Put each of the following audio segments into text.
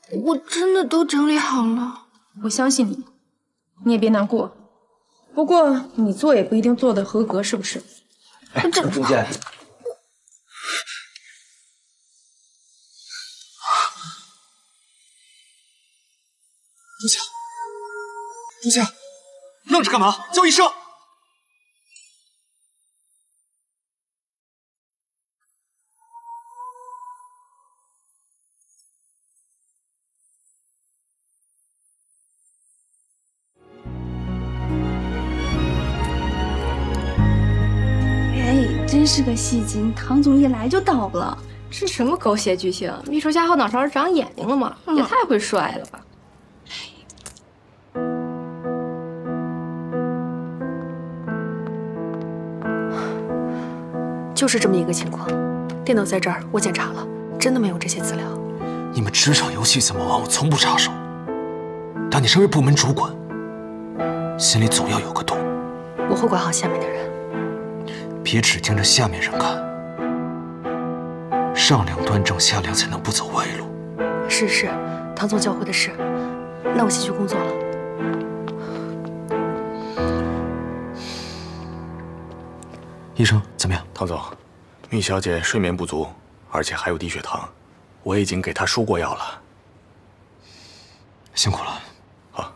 我真的都整理好了。 我相信你，你也别难过。不过你做也不一定做得合格，是不是？ 哎，中间。 朱夏，朱夏，愣着干嘛？叫医生！ 哎，真是个戏精，唐总一来就倒了。 这什么狗血剧情？秘书家后脑勺长眼睛了吗？也太会帅了吧！ 就是这么一个情况，电脑在这儿，我检查了，真的没有这些资料。 你们职场游戏怎么玩，我从不插手。但你身为部门主管，心里总要有个度。 我会管好下面的人， 别只盯着下面人看。上梁端正，下梁才能不走歪路。 是，唐总教会的事。那我先去工作了。 医生怎么样？ 唐总，蜜小姐睡眠不足，而且还有低血糖，我已经给她输过药了。 辛苦了。 好。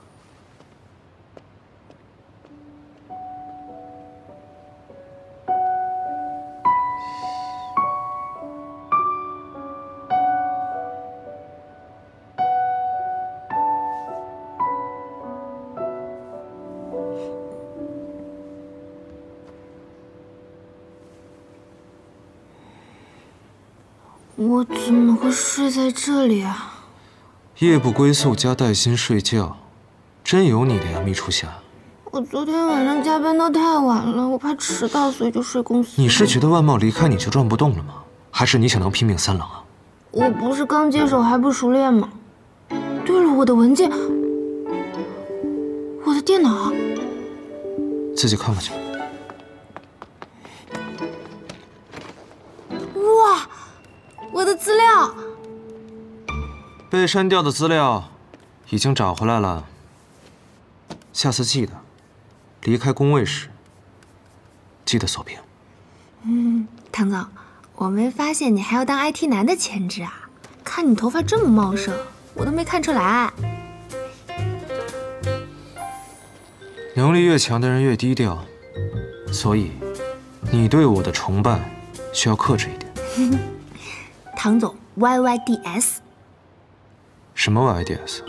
我怎么会睡在这里啊？ 夜不归宿加带薪睡觉，真有你的呀，秘初夏。 我昨天晚上加班到太晚了，我怕迟到，所以就睡公司。 你是觉得万茂离开你就转不动了吗？还是你想当拼命三郎啊？ 我不是刚接手还不熟练吗？对了，我的文件，我的电脑， 自己看看去。 哇，我的资料， 被删掉的资料已经找回来了。下次记得离开工位时记得锁屏。 唐总，我没发现你还要当 IT 男的潜质啊！看你头发这么茂盛，我都没看出来。 能力越强的人越低调，所以你对我的崇拜需要克制一点。 唐总 ，YYDS。 什么 YYDS？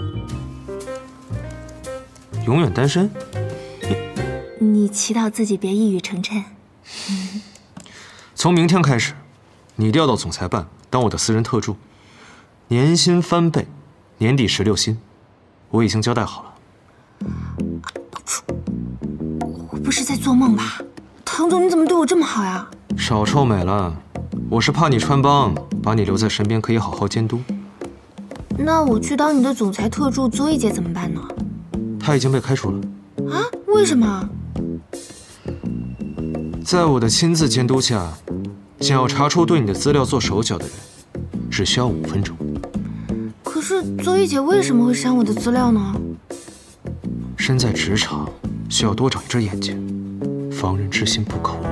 永远单身？ 你祈祷自己别一语成谶。 从明天开始，你调到总裁办当我的私人特助，年薪翻倍，年底16薪，我已经交代好了。 我不是在做梦吧？唐总，你怎么对我这么好呀？ 少臭美了，我是怕你穿帮，把你留在身边可以好好监督。 那我去当你的总裁特助zoe姐怎么办呢？ 她已经被开除了。 啊？为什么？ 在我的亲自监督下，想要查出对你的资料做手脚的人，只需要5分钟。 可是zoe姐为什么会删我的资料呢？ 身在职场，需要多长一只眼睛，防人之心不可无。